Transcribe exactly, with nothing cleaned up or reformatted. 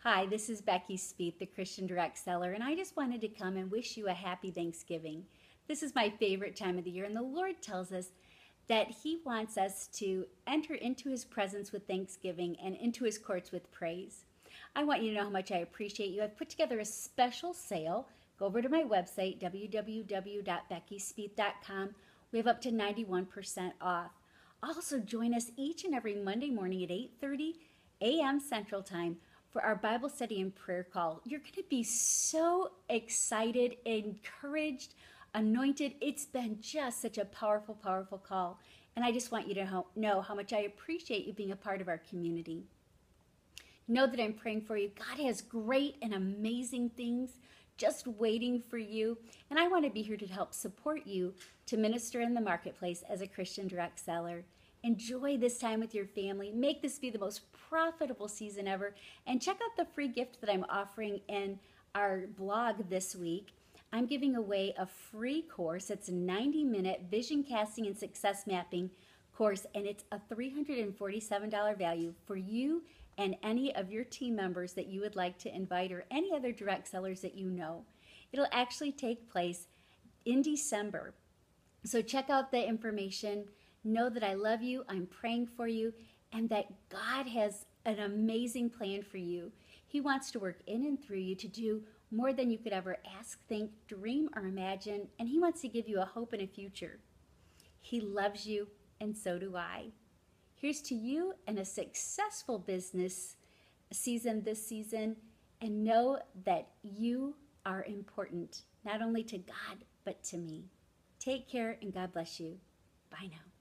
Hi, this is Becky Speeth, the Christian Direct Seller, and I just wanted to come and wish you a happy Thanksgiving. This is my favorite time of the year, and the Lord tells us that He wants us to enter into His presence with thanksgiving and into His courts with praise. I want you to know how much I appreciate you. I've put together a special sale. Go over to my website, w w w dot becky speeth dot com. We have up to ninety-one percent off. Also, join us each and every Monday morning at eight thirty a m Central Time for our Bible study and prayer call. You're going to be so excited, encouraged, anointed. It's been just such a powerful, powerful call. And I just want you to know how much I appreciate you being a part of our community. Know that I'm praying for you. God has great and amazing things just waiting for you. And I want to be here to help support you to minister in the marketplace as a Christian direct seller. Enjoy this time with your family. Make this be the most profitable season ever. And check out the free gift that I'm offering in our blog this week. I'm giving away a free course. It's a ninety minute vision casting and success mapping course, and it's a three hundred forty-seven dollars value for you and any of your team members that you would like to invite, or any other direct sellers that you know. It'll actually take place in December. So check out the information. Know that I love you, I'm praying for you, and that God has an amazing plan for you. He wants to work in and through you to do more than you could ever ask, think, dream, or imagine, and He wants to give you a hope and a future. He loves you, and so do I. Here's to you and a successful business season this season, and know that you are important, not only to God, but to me. Take care, and God bless you. Bye now.